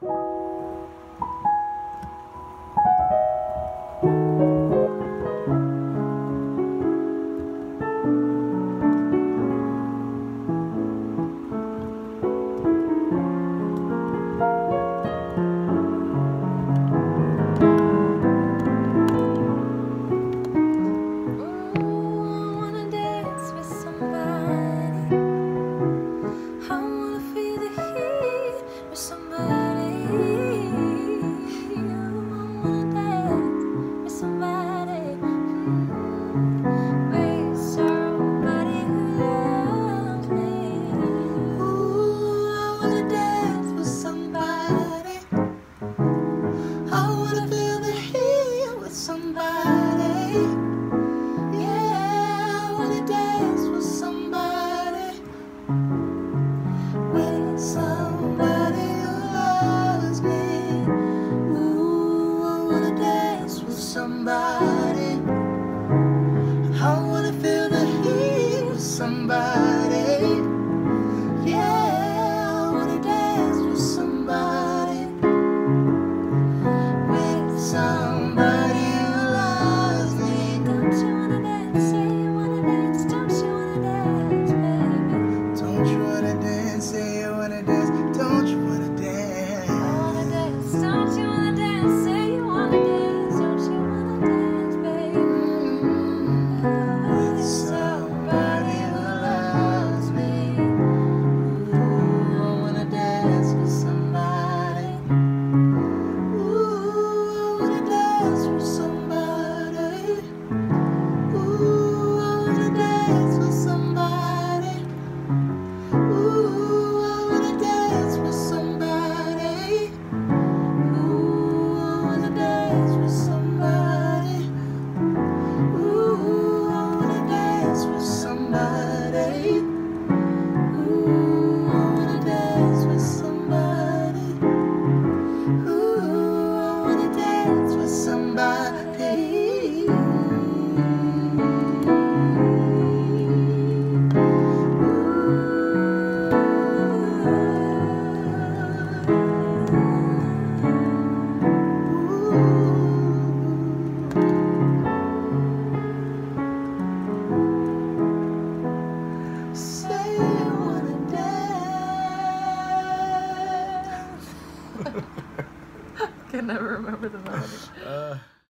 Somebody, I wanna feel the heat with somebody. Yeah, I wanna dance with somebody, with somebody who loves me. Don't you wanna dance? Say you wanna dance. Don't you wanna dance, baby? Don't you wanna dance? Say you wanna dance. Don't you wanna dance? I wanna dance. Don't you wanna dance? Say you wanna dance. I can never remember the melody.